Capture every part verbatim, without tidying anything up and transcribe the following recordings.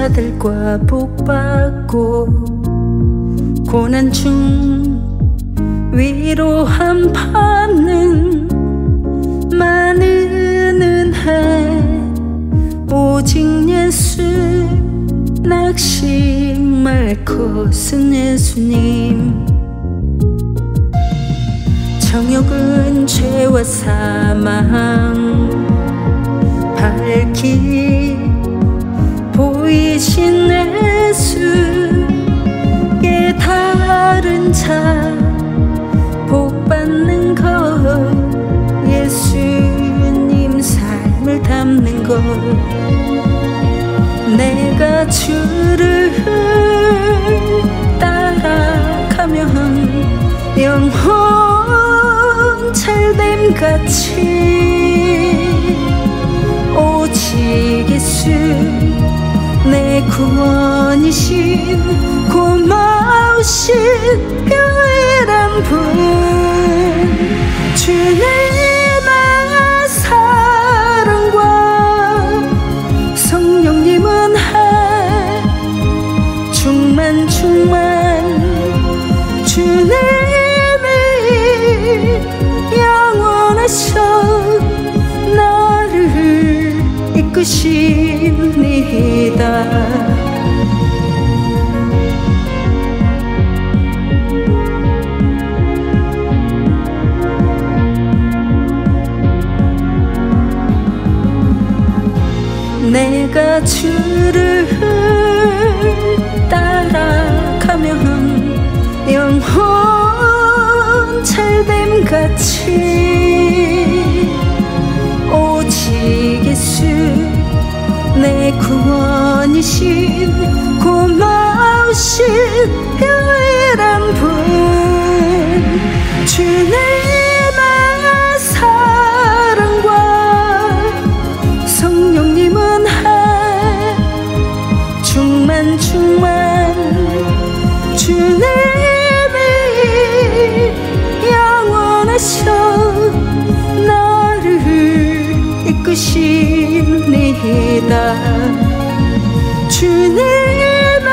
자들과 복받고 고난 중 위로함 받는 많은 은혜 오직 예수 낙심할 것은 예수님. 정욕은 죄와 사망 밝히 보이신 예수 깨달은 자 복받는 것 예수님 삶을 담는 것 내가 주를 따라가면 영혼 잘됨같이 오직 예수 내 구원이신 고마우신 유일한 분 주님의 사랑과 성령님 은혜 충만 충만 주님이 영원하셔 나를 이끄십니다. 내가 주를 따라가면 영혼 잘됨같이 오직 예수 내 구원이신 고마우신 유일한 분 주님의 사랑과 성령님 은혜 충만 충만 주님이 영원하셔 나를 이끄십니다. 주님의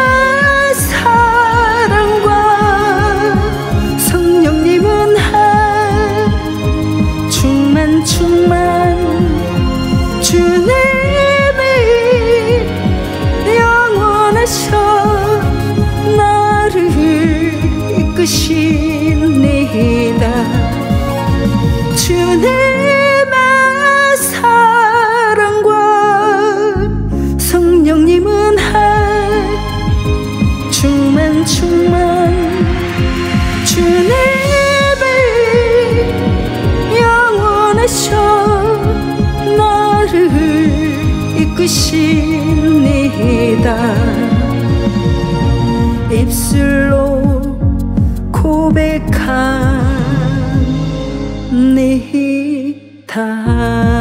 사랑과 성령님 은혜 충만 충만 주님이 영원하셔 나를 이끄십니다. 주님의 사랑과 성령님 은혜 충만 충만 주님이 영원하셔 나를 이끄십니다. 입술로 고백합니다.